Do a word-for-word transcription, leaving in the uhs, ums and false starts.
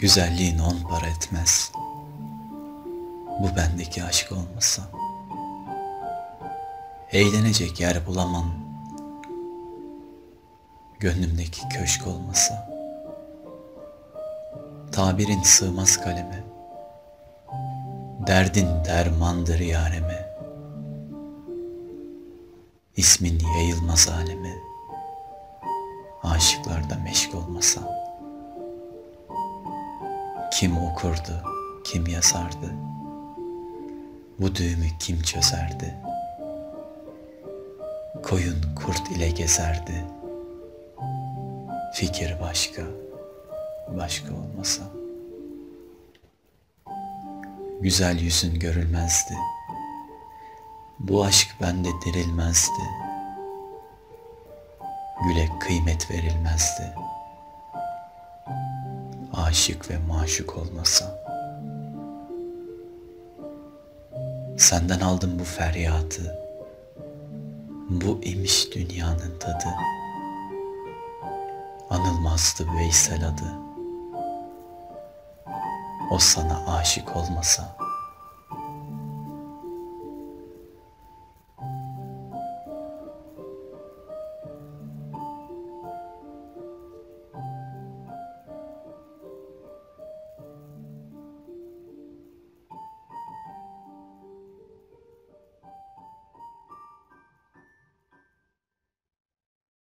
Güzelliğin on para etmez. Bu bendeki aşk olmasa. Eğlenecek yer bulamam. Gönlümdeki köşk olmasa. Tabirin sığmaz kaleme. Derdin dermandır yareme. İsmin yayılmaz aleme. Aşıklarda meşk olmasa. Kim okurdu, kim yazardı? Bu düğümü kim çözerdi? Koyun kurt ile gezerdi. Fikir başka, başka olmasa. Güzel yüzün görülmezdi. Bu aşk bende dirilmezdi. Güle kıymet verilmezdi. Aşık ve maşuk olmasa. Senden aldım bu feryatı. Bu imiş dünyanın tadı. Anılmazdı Veysel adı. O sana aşık olmasa.